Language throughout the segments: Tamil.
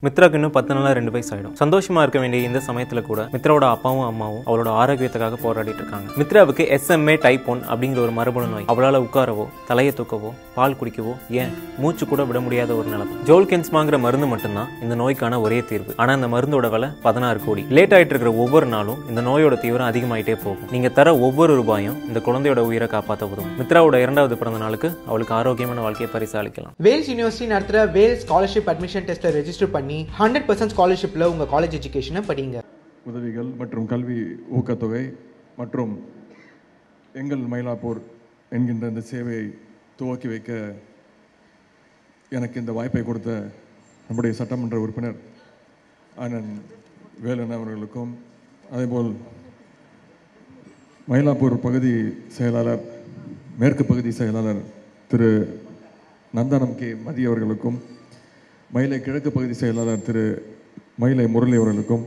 மித்ராக்கு இன்னும் 10 நாளா 2 வயசு ஆயிடும். சந்தோஷமா இருக்க வேண்டிய இந்த சமயத்துல கூட மித்ராவோட அப்பாவும் அம்மாவும் அவளோட ஆரோக்கியத்துக்காக போராடிட்டு இருக்காங்க. மித்ராவுக்கு SMA டைப் 1 அப்படிங்கிற ஒரு மரபணு நோய். அவளால உட்காரவோ, தலையை தூக்கவோ, பால் குடிக்கவோ, ஏன் மூச்சு கூட விட முடியாத ஒரு நிலைமை. ஜோல்கென்ஸ்மாங்கிற மருந்து மட்டும்தான் இந்த நோய்க்கான ஒரே தீர்வு. ஆனா இந்த மருந்தோட விலை 16 கோடி. லேட் ஆயிட்டு இருக்கிற ஒவ்வொரு நாளும் இந்த நோயோட தீவிரம் அதிகமாயிட்டே போகும். நீங்க தர ஒவ்வொரு ரூபாயும் இந்த குழந்தையோட உயிரை காப்பாற்ற உதவும். மித்ராவோட 2வது பிறந்த நாளுக்கு அவளுக்கு ஆரோக்கியமான வாழ்க்கையை பரிசாலிக்கலாம். வேல்ஸ் யூனிவர்சிட்டி நடத்துற வேல்ஸ் ஸ்காலர்ஷிப் அட்மிஷன் டெஸ்ட்ல ரெஜிஸ்டர் பண்ணி 100% ஸ்காலர்ஷிப்ல உங்க காலேஜ் எஜுகேஷனை படிங்க. உதவிகள் மற்றும் கல்வி ஊக்கத்தொகை மற்றும் எங்கள் மயிலாப்பூர் என்கின்ற இந்த சேவையை துவக்கி வைக்க எனக்கு இந்த வாய்ப்பை கொடுத்த நம்முடைய சட்டமன்ற உறுப்பினர் அண்ணன் வேலன் அவர்களுக்கும், அதேபோல் மயிலாப்பூர் பகுதி செயலாளர், மேற்கு பகுதி செயலாளர் திரு நந்தனம் கே மதி அவர்களுக்கும், மயிலை கிழக்கு பகுதி செயலாளர் திரு மயிலை முரளி அவர்களுக்கும்,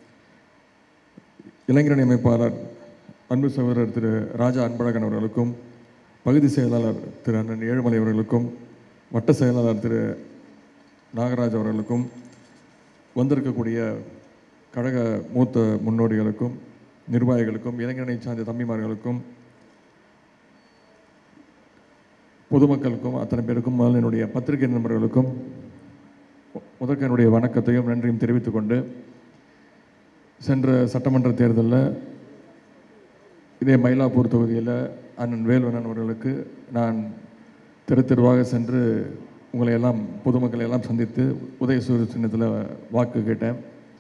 இளைஞரணி அமைப்பாளர் அன்பு சகோதரர் திரு ராஜா அன்பழகன் அவர்களுக்கும், பகுதி செயலாளர் திரு அண்ணன் ஏழுமலை அவர்களுக்கும், வட்ட செயலாளர் திரு நாகராஜ் அவர்களுக்கும், வந்திருக்கக்கூடிய கழக மூத்த முன்னோடிகளுக்கும், நிர்வாகிகளுக்கும், இளைஞரணி சார்ந்த தம்பிமார்களுக்கும், பொதுமக்களுக்கும், அத்தனை பேருக்கும், என்னுடைய பத்திரிகை நண்பர்களுக்கும் முதற்க என்னுடைய வணக்கத்தையும் நன்றியும் தெரிவித்துக் கொண்டு, சென்ற சட்டமன்ற தேர்தலில் இதே மயிலாப்பூர் தொகுதியில் அண்ணன் வேல்வண்ணன் அவர்களுக்கு நான் தெருவாக சென்று உங்களை எல்லாம் பொதுமக்களை எல்லாம் சந்தித்து உதயசூரிய சின்னத்தில் வாக்கு கேட்டேன்.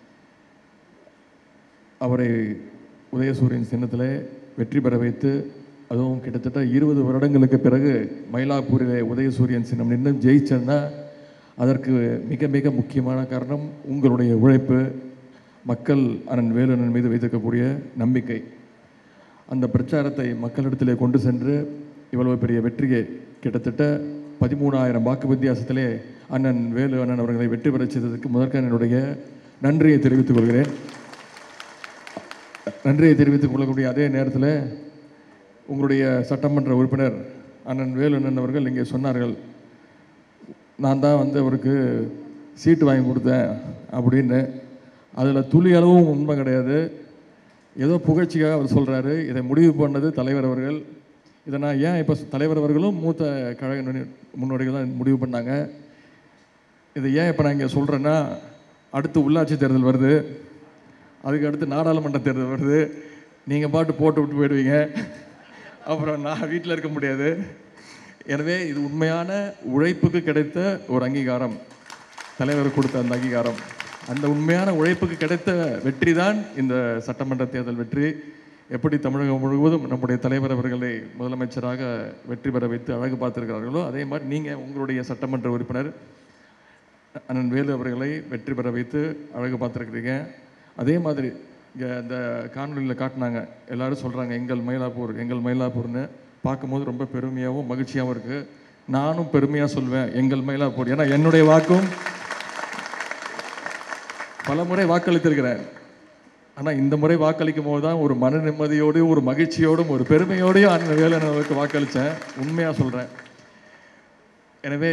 அவரை உதயசூரியன் சின்னத்தில் வெற்றி பெற வைத்து, அதுவும் கிட்டத்தட்ட 20 வருடங்களுக்கு பிறகு மயிலாப்பூரிலே உதயசூரியன் சின்னம் நின்று ஜெயிச்சேன்னா அதற்கு மிக மிக முக்கியமான காரணம் உங்களுடைய உழைப்பு, மக்கள் அண்ணன் வேலுண்ணன் மீது வைத்திருக்கக்கூடிய நம்பிக்கை. அந்த பிரச்சாரத்தை மக்களிடத்திலே கொண்டு சென்று இவ்வளவு பெரிய வெற்றியை, கிட்டத்தட்ட 13,000 வாக்கு வித்தியாசத்திலே அண்ணன் வேலு அண்ணன் அவர்களை வெற்றி பெற செய்ததற்கு முதற்க என்னுடைய நன்றியை தெரிவித்துக் கொள்கிறேன். நன்றியை தெரிவித்துக் கொள்ளக்கூடிய அதே நேரத்தில் உங்களுடைய சட்டமன்ற உறுப்பினர் அண்ணன் வேலுண்ணன் அவர்கள் இங்கே சொன்னார்கள், நான் தான் அவருக்கு சீட்டு வாங்கி கொடுத்தேன் அப்படின்னு. அதில் துளி அளவும் உண்மை கிடையாது. ஏதோ புகழ்ச்சிக்காக அவர் சொல்கிறாரு. இதை முடிவு பண்ணது தலைவர் அவர்கள். இதை நான் ஏன் இப்போ தலைவர் அவர்களும் மூத்த கழக முன்னோடிகள் தான் முடிவு பண்ணாங்க. இதை ஏன் இப்போ நான் இங்கே சொல்கிறேன்னா, அடுத்து உள்ளாட்சி தேர்தல் வருது, அதுக்கு அடுத்து நாடாளுமன்ற தேர்தல் வருது. நீங்கள் பாட்டு போட்டு விட்டு போயிடுவீங்க, அப்புறம் நான் வீட்டில் இருக்க முடியாது. எனவே இது உண்மையான உழைப்புக்கு கிடைத்த ஒரு அங்கீகாரம், தலைவர் கொடுத்த அந்த அங்கீகாரம். அந்த உண்மையான உழைப்புக்கு கிடைத்த வெற்றி தான் இந்த சட்டமன்ற தேர்தல் வெற்றி. எப்படி தமிழகம் முழுவதும் நம்முடைய தலைவர் அவர்களை முதலமைச்சராக வெற்றி பெற வைத்து அழகு பார்த்திருக்கிறார்களோ, அதே மாதிரி நீங்கள் உங்களுடைய சட்டமன்ற உறுப்பினர் அண்ணன் வேலு அவர்களை வெற்றி பெற வைத்து அழகு பார்த்துருக்கிறீங்க. அதே மாதிரி இங்கே இந்த காணொலியில் காட்டினாங்க, எல்லோரும் சொல்கிறாங்க எங்கள் மயிலாப்பூர் எங்கள் மயிலாப்பூர்னு. பார்க்கும்போது ரொம்ப பெருமையாகவும் மகிழ்ச்சியாகவும் இருக்குது. நானும் பெருமையாக சொல்வேன் எங்கள் மயிலாப்பூர். ஏன்னா என்னுடைய வாக்கும் பல முறை வாக்களித்திருக்கிறேன். ஆனால் இந்த முறை வாக்களிக்கும் போது தான் ஒரு மன நிம்மதியோடு, ஒரு மகிழ்ச்சியோடும், ஒரு பெருமையோடையும் அண்ணன் வேலுண்ணனுக்கு வாக்களித்தேன். உண்மையாக சொல்கிறேன். எனவே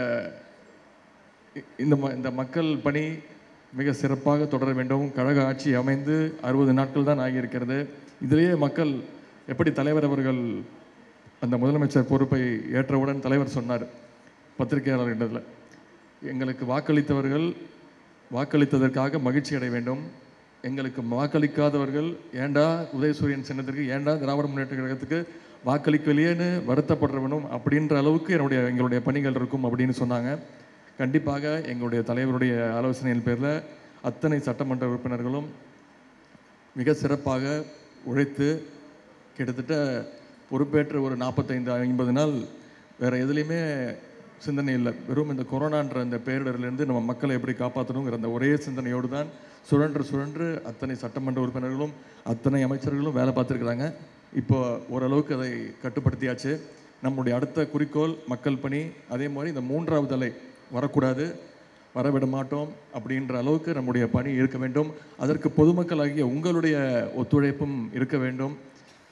இந்த மக்கள் பணி மிக சிறப்பாக தொடர வேண்டும். கழக ஆட்சி அமைந்து 60 நாட்கள் தான் ஆகியிருக்கிறது. இதிலேயே மக்கள் எப்படி தலைவர் அவர்கள் அந்த முதலமைச்சர் பொறுப்பை ஏற்றவுடன் தலைவர் சொன்னார் பத்திரிகையாளர்களிடத்தில், எங்களுக்கு வாக்களித்தவர்கள் வாக்களித்ததற்காக மகிழ்ச்சி அடைய வேண்டும், எங்களுக்கு வாக்களிக்காதவர்கள் ஏண்டா உதயசூரியன் சின்னத்திற்கு, ஏண்டா திராவிட முன்னேற்ற கழகத்துக்கு வாக்களிக்கலையேன்னு வருத்தப்படுற வேணும் அப்படின்ற அளவுக்கு எங்களுடைய பணிகள் இருக்கும் அப்படின்னு சொன்னாங்க. கண்டிப்பாக எங்களுடைய தலைவருடைய ஆலோசனையின் பேரில் அத்தனை சட்டமன்ற உறுப்பினர்களும் மிக சிறப்பாக உழைத்து, கிட்டத்தட்ட பொறுப்பேற்ற ஒரு 45-50 நாள் வேறு எதுலேயுமே சிந்தனை இல்லை. வெறும் இந்த கொரோனான்ற அந்த பேரிடர்லேருந்து நம்ம மக்களை எப்படி காப்பாற்றணுங்கிற அந்த ஒரே சிந்தனையோடு தான் சுழன்று அத்தனை சட்டமன்ற உறுப்பினர்களும் அத்தனை அமைச்சர்களும் வேலை பார்த்துருக்குறாங்க. இப்போ ஓரளவுக்கு அதை கட்டுப்படுத்தியாச்சு. நம்முடைய அடுத்த குறிக்கோள் மக்கள் பணி. அதே மாதிரி இந்த 3வது அலை வரக்கூடாது, வரவிட மாட்டோம் அப்படின்ற அளவுக்கு நம்முடைய பணி இருக்க வேண்டும். அதற்கு பொதுமக்கள் ஆகிய உங்களுடைய ஒத்துழைப்பும் இருக்க வேண்டும்.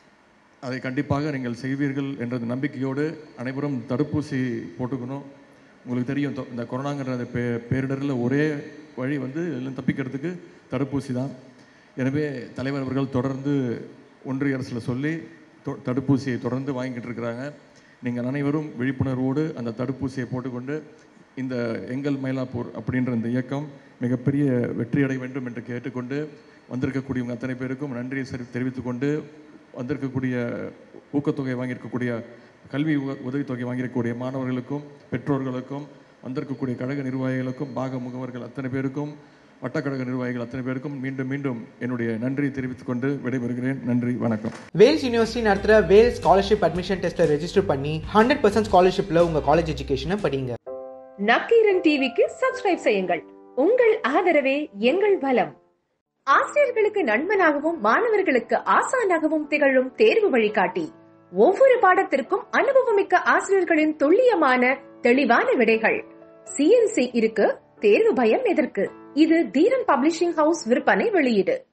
அதை கண்டிப்பாக நீங்கள் செய்வீர்கள் என்ற நம்பிக்கையோடு அனைவரும் தடுப்பூசி போட்டுக்கணும். உங்களுக்கு தெரியும், இந்த கொரோனாங்கிற அந்த பேரிடரில் ஒரே வழி வந்து எல்லாம் தப்பிக்கிறதுக்கு தடுப்பூசி தான். எனவே தலைவர் அவர்கள் தொடர்ந்து ஒன்றிய அரசில் சொல்லி தடுப்பூசியை தொடர்ந்து வாங்கிக்கிட்டு இருக்கிறாங்க. நீங்கள் அனைவரும் விழிப்புணர்வோடு அந்த தடுப்பூசியை போட்டுக்கொண்டு இந்த எங்கள் மயிலாப்பூர் அப்படின்ற இந்த இயக்கம் மிகப்பெரிய வெற்றியடை வேண்டும் என்று கேட்டுக்கொண்டு, வந்திருக்கக்கூடியவங்க அத்தனை பேருக்கும் நன்றியை தெரிவித்துக்கொண்டு, வந்திருக்கக்கூடிய ஊக்கத்தொகை வாங்கியிருக்கக்கூடிய கல்வி உதவித்தொகை வாங்கியிருக்கக்கூடிய மாணவர்களுக்கும் பெற்றோர்களுக்கும், வந்திருக்கக்கூடிய கழக நிர்வாகிகளுக்கும், பாக முகவர்கள் அத்தனை பேருக்கும், வட்டக்கழக நிர்வாகிகள் அத்தனை பேருக்கும் மீண்டும் மீண்டும் என்னுடைய நன்றியை தெரிவித்துக் கொண்டு விடைபெறுகிறேன். நன்றி, வணக்கம். வேல்ஸ் யூனிவர்சிட்டி நடத்துகிற வேல்ஸ் ஸ்காலர்ஷிப் அட்மிஷன் டெஸ்ட்டை ரெஜிஸ்டர் பண்ணி 100% ஸ்காலர்ஷிப்பில் உங்கள் காலேஜ் எஜுகேஷனை படிங்க. நக்கீரன் டிவிக்கு சப்ஸ்கிரைப் செய்யுங்கள். உங்கள் ஆதரவே எங்கள் பலம். ஆசிரியர்களுக்கு நண்பனாகவும் மாணவர்களுக்கு ஆசானாகவும் திகழும் தேர்வு வழிகாட்டி. ஒவ்வொரு பாடத்திற்கும் அனுபவமிக்க ஆசிரியர்களின் துல்லியமான தெளிவான விடைகள். CNC இருக்கு, தேர்வு பயம் எதற்கு? இது தீரன் பப்ளிஷிங் ஹவுஸ் விற்பனை வெளியீடு.